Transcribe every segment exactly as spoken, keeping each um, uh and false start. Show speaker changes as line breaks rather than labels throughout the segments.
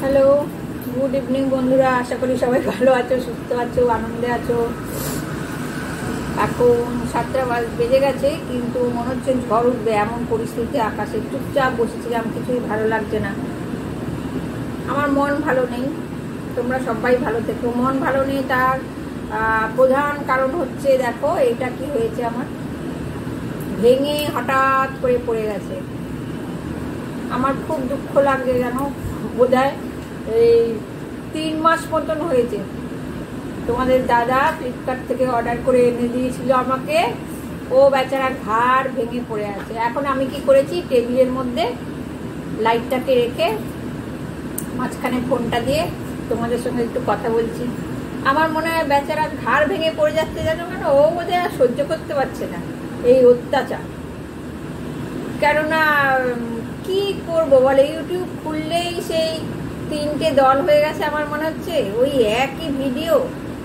Hello, good evening বন্ধুরা। আশা করি সবাই ভালো আছো, সুস্থ আছো, আনন্দে আছো। এখন সাতটা বেজে গেছে, কিন্তু মনে হচ্ছে ঝড় উঠবে এমন পরিস্থিতি আকাশে। চুপচাপ বসেছিলাম, কিছুই ভালো লাগছে না। আমার মন ভালো নেই, তোমরা সবাই ভালো থেকো। মন ভালো নেই তার প্রধান কারণ হচ্ছে, দেখো এটা কি হয়েছে, আমার ভেঙে হঠাৎ করে পড়ে গেছে। আমার খুব দুঃখ লাগছে, জানো। বোধহয় এই তিন মাস মতন হয়েছে। তোমাদের দাদা ফ্লিপকার্ট থেকে অর্ডার করে এনে দিয়েছিল আমাকে। ও বেচারা ঘাড় ভেঙে পড়ে আছে। এখন আমি কি করেছি, টেবিলের মধ্যে লাইটটাকে রেখে মাঝখানে ফোনটা দিয়ে তোমাদের সঙ্গে একটু কথা বলছি। আমার মনে হয় বেচারা ঘাড় ভেঙে পড়ে যাচ্ছে, জানো কেন? ও বোধহয় আর সহ্য করতে পারছে না এই অত্যাচার। কেননা কি করবো বলে, ইউটিউব খুললেই সেই তিনটে দল হয়ে গেছে। আমার মনে হচ্ছে ওই একই ভিডিও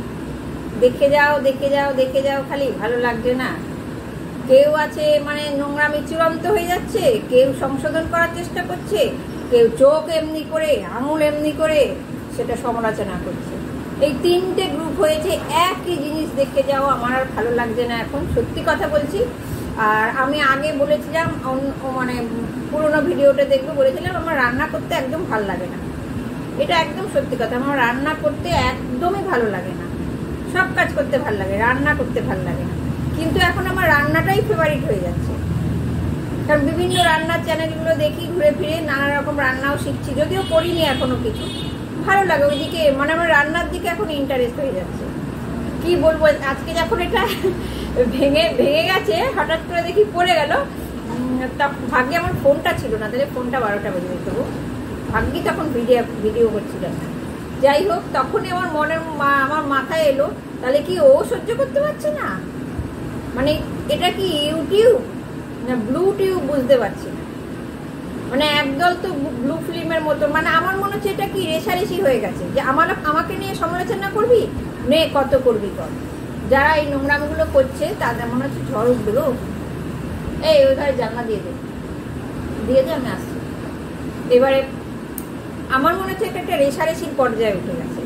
দেখে যাও দেখে যাও দেখে যাও, খালি ভালো লাগছে না। কেউ আছে মানে নোংরামি চূড়ান্ত হয়ে যাচ্ছে, কেউ সংশোধন করার চেষ্টা করছে, কেউ চোখ এমনি করে আঙুল এমনি করে সেটা সমালোচনা করছে। এই তিনটে গ্রুপ হয়েছে, একই জিনিস দেখে যাও। আমার আর ভালো লাগছে না এখন, সত্যি কথা বলছি। আর আমি আগে বলেছিলাম, মানে পুরোনো ভিডিওটা দেখবো বলেছিলাম, আমার রান্না করতে একদম ভালো লাগে না। এটা একদম সত্যি কথা, আমার রান্না করতে একদমই ভালো লাগে না। সব কাজ করতে ভালো লাগে, রান্না করতে ভালো লাগে না। কিন্তু এখন আমার রান্নাটাই ফেভারিট হয়ে যাচ্ছে, কারণ বিভিন্ন রান্নার চ্যানেলগুলো দেখি, ঘুরে ফিরে নানা রকম রান্নাও শিখছি। যদিও করিনি এখনো কিছু, ভালো লাগে ওইদিকে, মানে আমার রান্নার দিকে এখন ইন্টারেস্ট হয়ে যাচ্ছে। কি বলবো, আজকে যখন এটা ভেঙে ভেঙে গেছে, হঠাৎ করে দেখি পড়ে গেল। তা ভাগ্যে আমার ফোনটা ছিল না, তাহলে ফোনটা বারোটা বেজে যেত। ভাগ্যি তখন ভিডিও ভিডিও করছিলাম। যাই হোক, তখনই আমার মনের আমার মাথায় এলো, তাহলে কি ও সহ্য করতে পারছে না? মানে এটা কি ইউটিউব না ব্লু টিউব, বুঝতে পারছি না। মানে একদল তো ব্লু ফিল্মের মতো, মানে আমার মনে হচ্ছে এটা কি রেশারেশি হয়ে গেছে, যে আমার আমাকে নিয়ে সমালোচনা করবি, নে কত করবি কর। যারা এই নোংরামগুলো করছে তাদের মনে হচ্ছে ঝড় উঠবে গো। এই ওই ঘরে জানলা দিয়ে দে দিয়ে দে আমি আসছি। এবারে আমার মনে হচ্ছে এটা একটা রেশারেশির পর্যায়ে উঠে গেছে।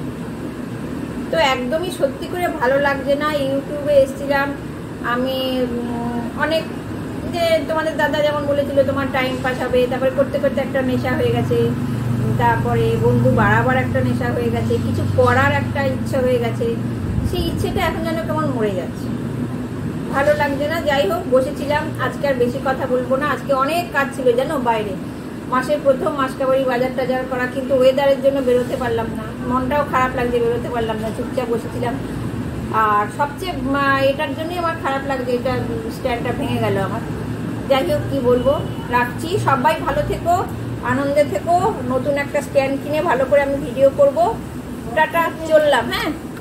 তো একদমই সত্যি করে ভালো লাগছে না। ইউটিউবে এসেছিলাম আমি অনেক, যে তোমাদের দাদা যেমন বলেছিল তোমার টাইম পাস হবে, তারপরে করতে করতে একটা নেশা হয়ে গেছে, তারপরে বন্ধু বাড়াবার একটা নেশা হয়ে গেছে, কিছু করার একটা ইচ্ছা হয়ে গেছে। সেই ইচ্ছেটা এখন যেন কেমন মরে যাচ্ছে, ভালো লাগছে না। যাই হোক, বসেছিলাম, আজকে আর বেশি কথা বলবো না। আজকে অনেক কাজ ছিল জানো বাইরে, মাসের প্রথম মাসকাবাড়ি বাজার টাজার করা, কিন্তু ওয়েদারের জন্য বেরোতে পারলাম না। মনটাও খারাপ লাগছে, বেরোতে পারলাম না, চুপচাপ বসেছিলাম। আর সবচেয়ে এটার জন্যই আমার খারাপ লাগছে, এটা স্ট্যান্ডটা ভেঙে গেল আমার। যাই হোক, কী বলবো, রাখছি। সবাই ভালো থেকো, আনন্দে থেকো। নতুন একটা স্ট্যান্ড কিনে ভালো করে আমি ভিডিও করব। টাটা, চললাম, হ্যাঁ।